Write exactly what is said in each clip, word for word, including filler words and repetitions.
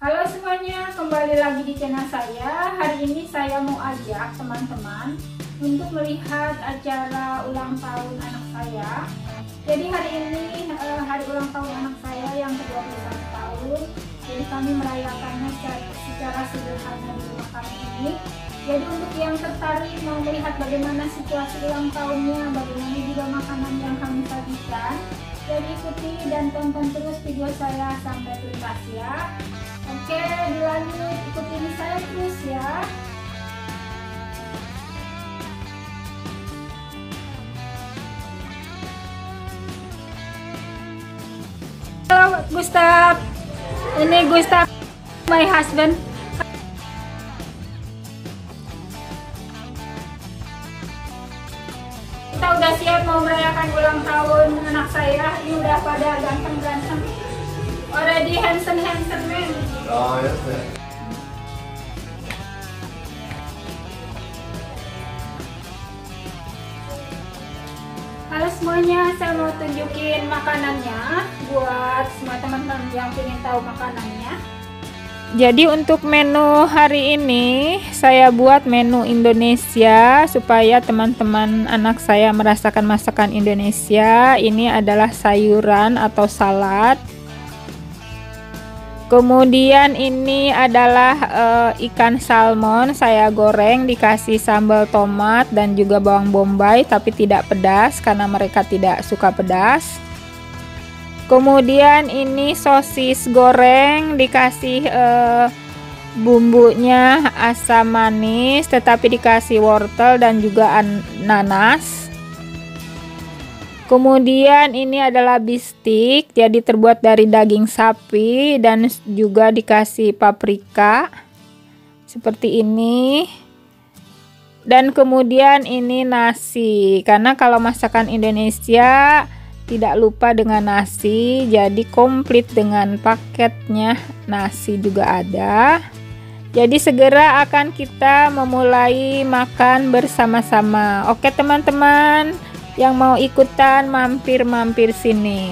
Halo semuanya, kembali lagi di channel saya. Hari ini saya mau ajak teman-teman untuk melihat acara ulang tahun anak saya. Jadi hari ini eh, hari ulang tahun anak saya yang ke dua puluh satu tahun. Jadi kami merayakannya secara, secara sederhana di rumah kami ini. Jadi untuk yang tertarik mau melihat bagaimana situasi ulang tahunnya, bagaimana juga makanan yang kami sajikan, jadi ikuti dan tonton terus video saya sampai tuntas ya. Oke, dilanjut, ikutin saya terus ya. Halo Gustaf, ini Gustaf, my husband. Kita udah siap mau merayakan ulang tahun anak saya. Ini udah pada ganteng-ganteng. Already handsome-handsome man. Oh, yes, sir. Halo semuanya, saya mau tunjukin makanannya buat semua teman-teman yang ingin tahu makanannya. Jadi untuk menu hari ini saya buat menu Indonesia supaya teman-teman anak saya merasakan masakan Indonesia. Ini adalah sayuran atau salad. Kemudian ini adalah uh, ikan salmon saya goreng dikasih sambal tomat dan juga bawang bombay tapi tidak pedas karena mereka tidak suka pedas. Kemudian ini sosis goreng dikasih uh, bumbunya asam manis tetapi dikasih wortel dan juga nanas. Kemudian ini adalah bistik, jadi terbuat dari daging sapi dan juga dikasih paprika seperti ini. Dan kemudian ini nasi, karena kalau masakan Indonesia tidak lupa dengan nasi, jadi komplit dengan paketnya nasi juga ada. Jadi segera akan kita memulai makan bersama-sama. Oke teman-teman, yang mau ikutan mampir-mampir sini.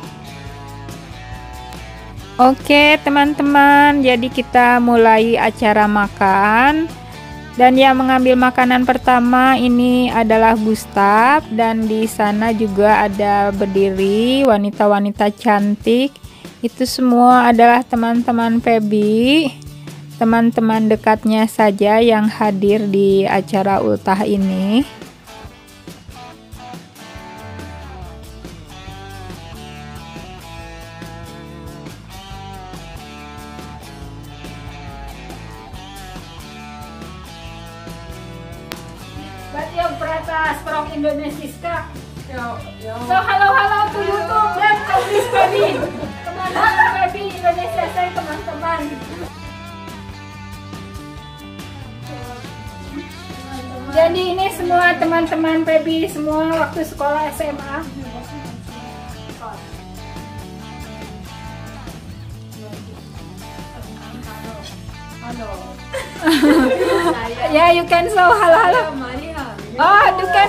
Oke teman-teman, jadi kita mulai acara makan. Dan yang mengambil makanan pertama ini adalah Gustaf, dan di sana juga ada berdiri wanita-wanita cantik. Itu semua adalah teman-teman Feby, teman-teman dekatnya saja yang hadir di acara ultah ini. Batyo Prata from Indonesia. Yo, yo. So halo halo to YouTube dan Publish Feby. Teman-teman Feby Indonesia saya teman-teman. Jadi ini semua teman-teman Feby semua waktu sekolah S M A. Halo. Ya, yeah, you can show halo halo. Oh, bukan.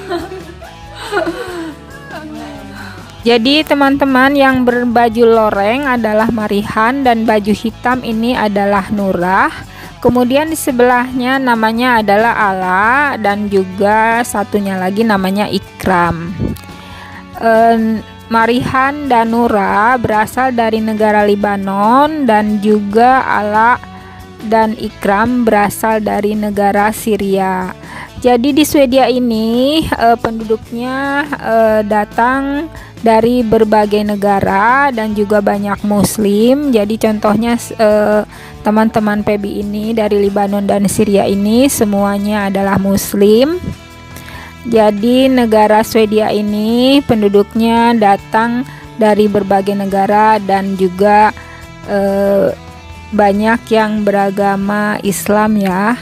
Jadi teman-teman yang berbaju loreng adalah Marihan dan baju hitam ini adalah Nurah. Kemudian di sebelahnya namanya adalah Ala dan juga satunya lagi namanya Ikram. E, Marihan dan Nurah berasal dari negara Lebanon dan juga Ala dan Ikram berasal dari negara Syria. Jadi di Swedia ini eh, penduduknya eh, datang dari berbagai negara dan juga banyak muslim. Jadi contohnya eh, teman-teman Feby ini dari Lebanon dan Syria ini semuanya adalah muslim. Jadi negara Swedia ini penduduknya datang dari berbagai negara dan juga eh, banyak yang beragama Islam ya.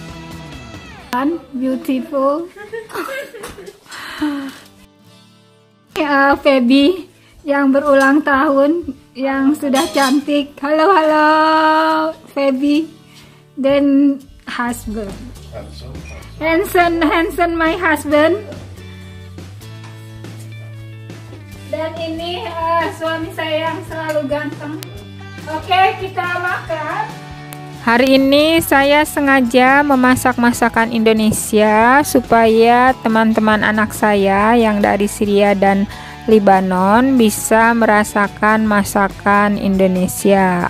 Beautiful. Ya, Feby yang berulang tahun yang sudah cantik. Halo halo Feby dan husband. Handsome handsome my husband. Dan ini uh, suami saya yang selalu ganteng. Oke, kita makan. Hari ini saya sengaja memasak masakan Indonesia supaya teman-teman anak saya yang dari Syria dan Lebanon bisa merasakan masakan Indonesia.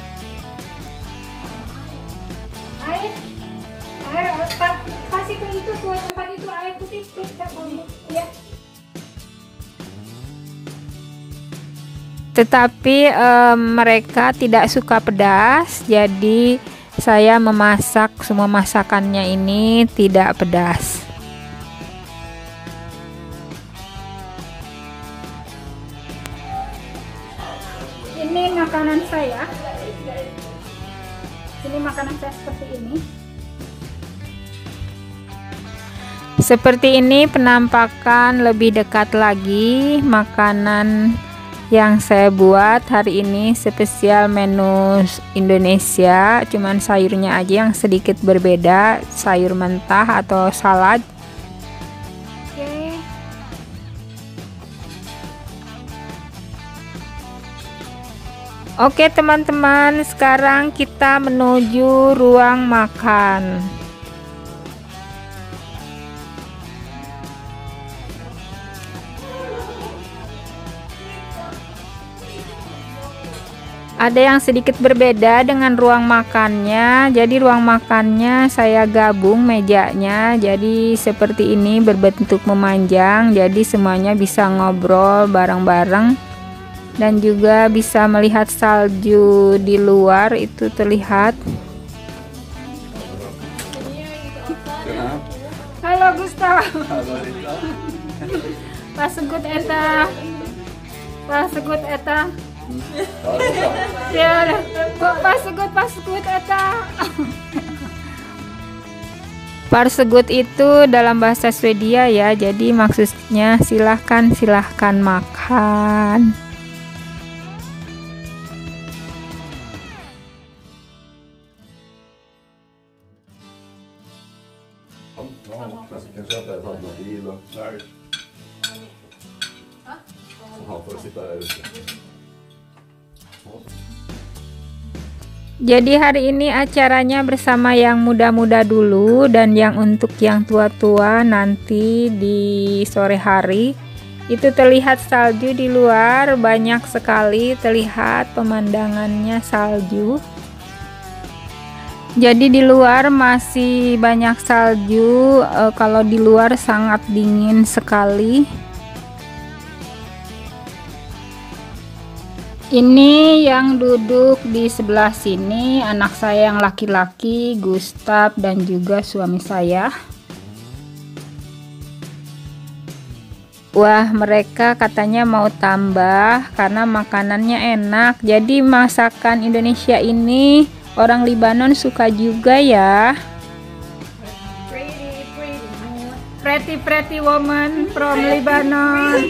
Air, air, kasih ke itu tuh tempat itu air putih, ya. Tetapi eh, mereka tidak suka pedas, jadi saya memasak semua masakannya ini tidak pedas. Ini makanan saya. Ini makanan saya seperti ini. Seperti ini penampakan lebih dekat lagi makanan yang saya buat hari ini, spesial menu Indonesia, cuman sayurnya aja yang sedikit berbeda, sayur mentah atau salad. Oke. Oke teman-teman, sekarang kita menuju ruang makan. Ada yang sedikit berbeda dengan ruang makannya. Jadi ruang makannya saya gabung mejanya, jadi seperti ini berbentuk memanjang, jadi semuanya bisa ngobrol bareng-bareng dan juga bisa melihat salju di luar itu terlihat. Halo Gustav. Pas Segut eta. Pas Segut eta. Ya, Parsegut Parsegut eta. Parsegut itu dalam bahasa Swedia ya, jadi maksudnya silahkan silahkan makan. Jadi hari ini acaranya bersama yang muda-muda dulu dan yang untuk yang tua-tua nanti di sore hari. Itu terlihat salju di luar, banyak sekali terlihat pemandangannya salju. Jadi di luar masih banyak salju, e, kalau di luar sangat dingin sekali. Ini yang duduk di sebelah sini anak saya yang laki-laki, Gustav, dan juga suami saya. Wah, mereka katanya mau tambah karena makanannya enak. Jadi masakan Indonesia ini orang Lebanon suka juga ya. Pretty, pretty, pretty, pretty woman from Lebanon.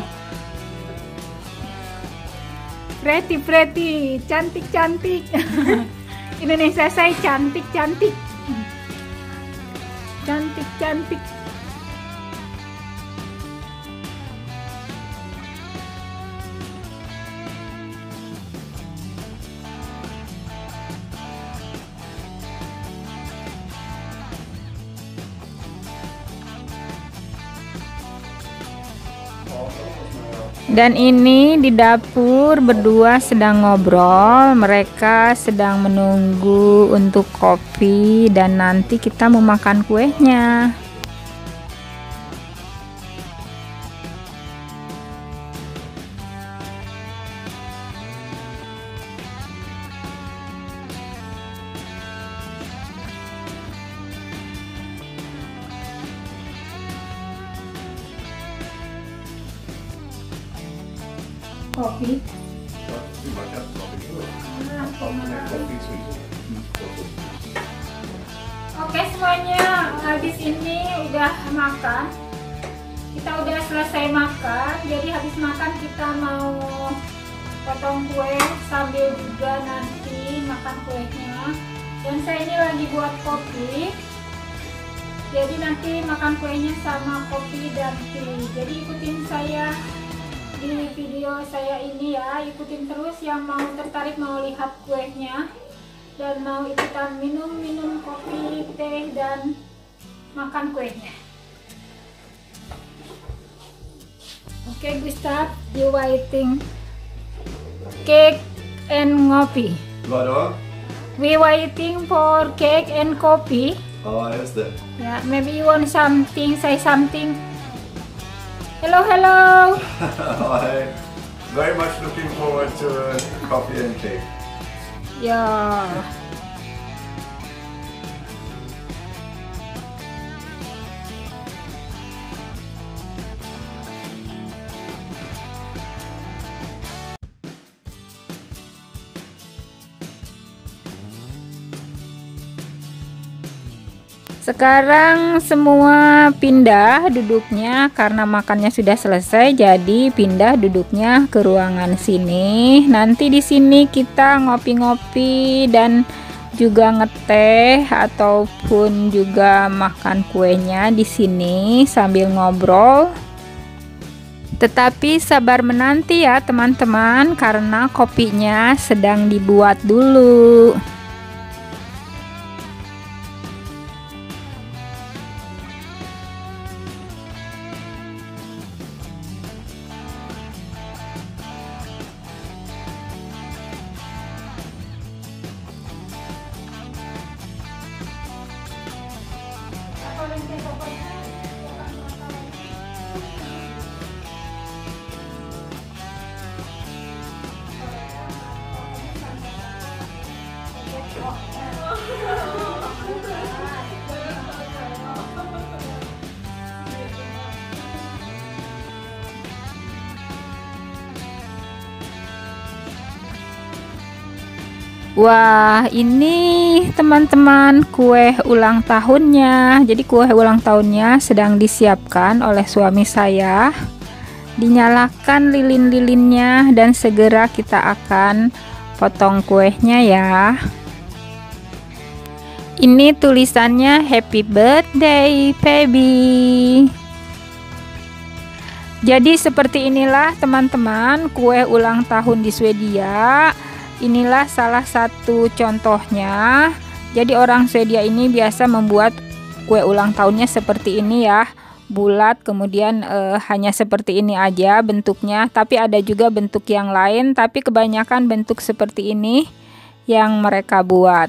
Pretty, pretty, cantik, cantik. Indonesia saya cantik, cantik, cantik, cantik. Dan ini di dapur berdua sedang ngobrol, mereka sedang menunggu untuk kopi dan nanti kita mau makan kuenya. Kopi. Oke semuanya, habis ini udah makan. Kita udah selesai makan. Jadi habis makan kita mau potong kue sambil juga nanti makan kuenya. Dan saya ini lagi buat kopi. Jadi nanti makan kuenya sama kopi dan teh. Jadi ikutin saya. di video saya ini ya. Ikutin terus yang mau tertarik mau lihat kuenya dan mau ikutan minum-minum kopi, teh, dan makan kuenya. Oke, okay, Gustav, you waiting cake and ngopi. Vadå? We waiting for cake and coffee. Ja, just det. Yeah, maybe you want something, say something. Hello, hello. I'm very much looking forward to coffee and cake. Yeah. Sekarang semua pindah duduknya karena makannya sudah selesai, jadi pindah duduknya ke ruangan sini. Nanti di sini kita ngopi-ngopi dan juga ngeteh ataupun juga makan kuenya di sini sambil ngobrol. Tetapi sabar menanti ya teman-teman, karena kopinya sedang dibuat dulu. Wah, ini teman-teman kue ulang tahunnya. Jadi kue ulang tahunnya sedang disiapkan oleh suami saya. Dinyalakan lilin-lilinnya dan segera kita akan potong kuenya ya. Ini tulisannya Happy Birthday Baby. Jadi seperti inilah teman-teman kue ulang tahun di Swedia. Inilah salah satu contohnya. Jadi orang Swedia ini biasa membuat kue ulang tahunnya seperti ini ya, bulat, kemudian eh, hanya seperti ini aja bentuknya. Tapi ada juga bentuk yang lain, tapi kebanyakan bentuk seperti ini yang mereka buat.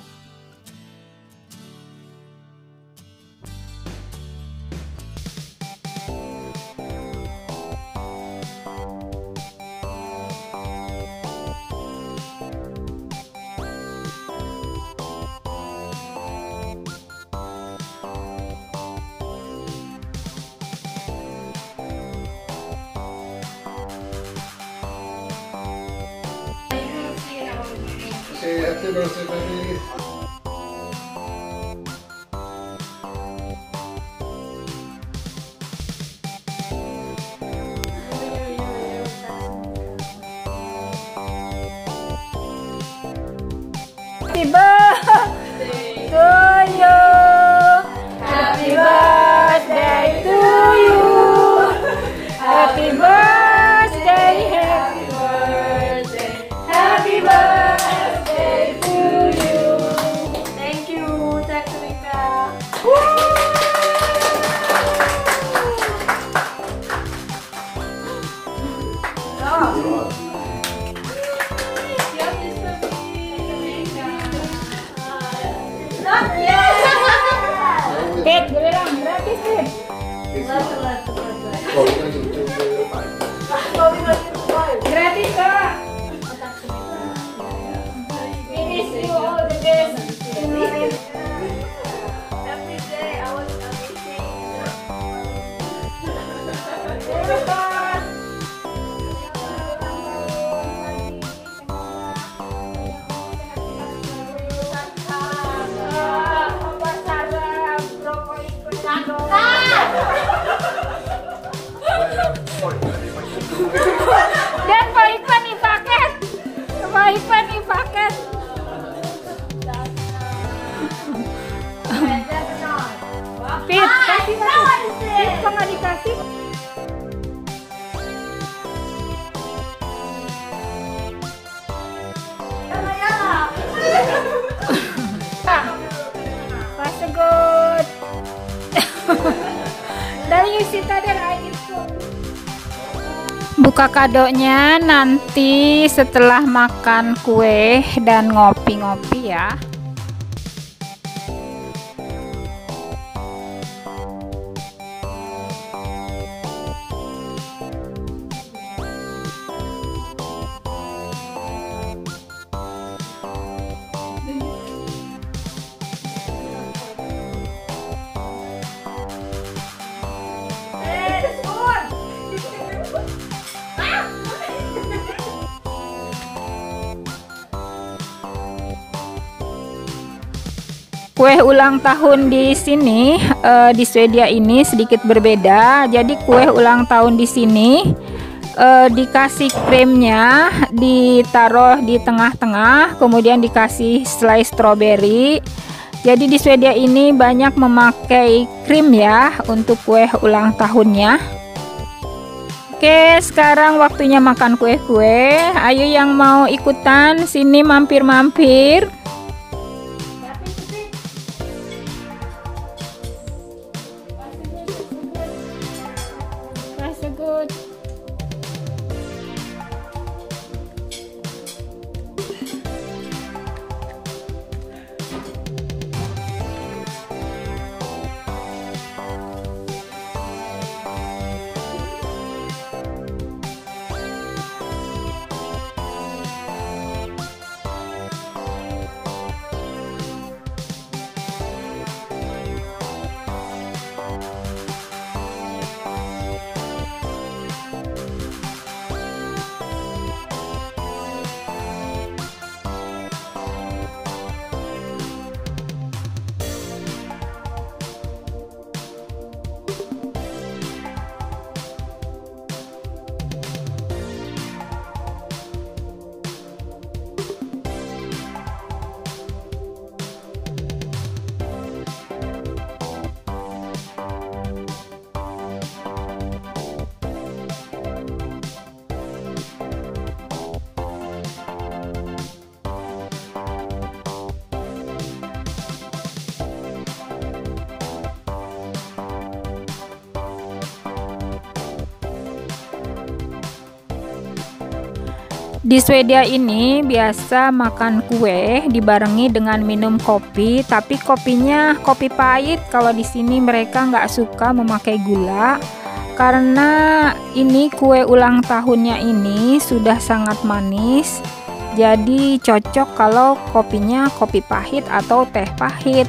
Say happy birthday, baby. Happy birthday to you. Happy birthday to you. Happy birthday, happy birthday, happy birthday to you. Thank you, Teknika. Buka kadonya nanti setelah makan kue dan ngopi-ngopi ya. Kue ulang tahun di sini uh, di Swedia ini sedikit berbeda. Jadi kue ulang tahun di sini uh, dikasih krimnya ditaruh di tengah-tengah, kemudian dikasih selai stroberi. Jadi di Swedia ini banyak memakai krim ya untuk kue ulang tahunnya. Oke, sekarang waktunya makan kue-kue. Ayo yang mau ikutan sini mampir-mampir. Good. Di Swedia ini biasa makan kue dibarengi dengan minum kopi, tapi kopinya kopi pahit. Kalau di sini mereka nggak suka memakai gula karena ini kue ulang tahunnya ini sudah sangat manis. Jadi cocok kalau kopinya kopi pahit atau teh pahit.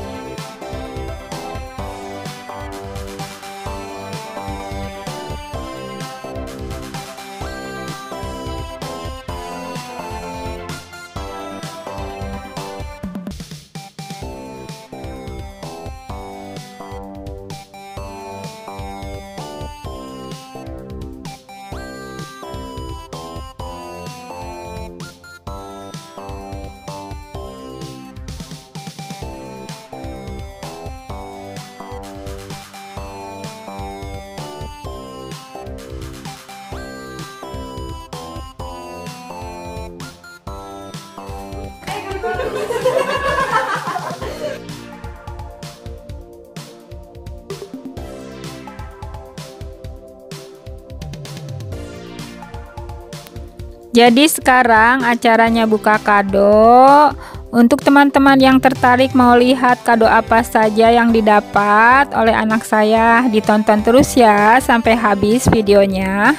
Jadi sekarang acaranya buka kado. Untuk teman-teman yang tertarik mau lihat kado apa saja yang didapat oleh anak saya, ditonton terus ya sampai habis videonya.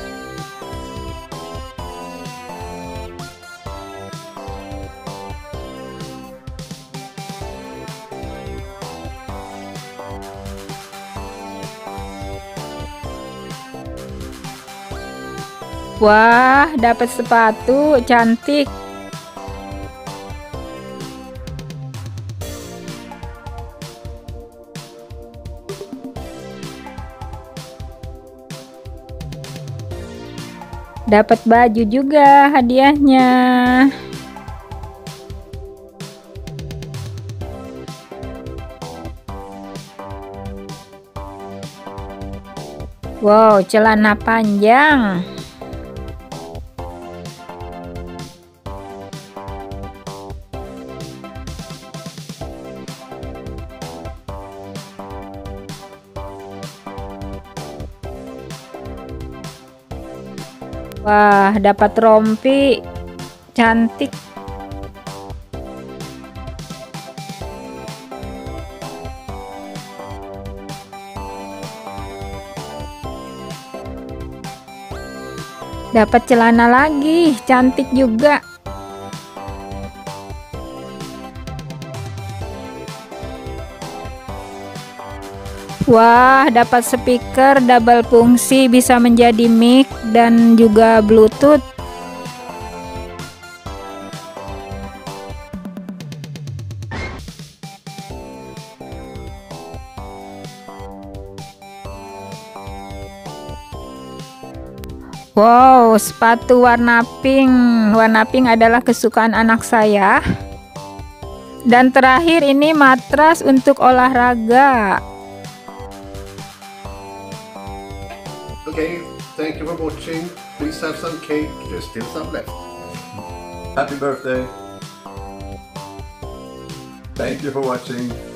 Wah, dapat sepatu cantik. Dapat baju juga hadiahnya. Wow, celana panjang. Wah, dapat rompi cantik. Dapat celana lagi, cantik juga. Wah, dapat speaker double fungsi, bisa menjadi mic dan juga Bluetooth. Wow, sepatu warna pink. Warna pink adalah kesukaan anak saya. Dan terakhir ini matras untuk olahraga. Okay, thank you for watching. Please have some cake. There's still some left. Happy birthday. Thank you for watching.